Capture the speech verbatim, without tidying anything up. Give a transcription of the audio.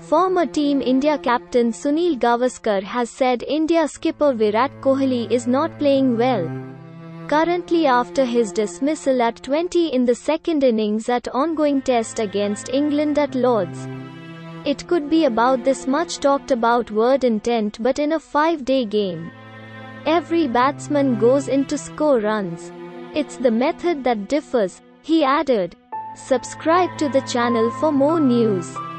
Former Team India captain Sunil Gavaskar has said India skipper Virat Kohli is not playing well. Currently, after his dismissal at twenty in the second innings at ongoing test against England at Lord's. It could be about this much talked about word intent, but in a five-day game, every batsman goes in to score runs. It's the method that differs, he added. Subscribe to the channel for more news.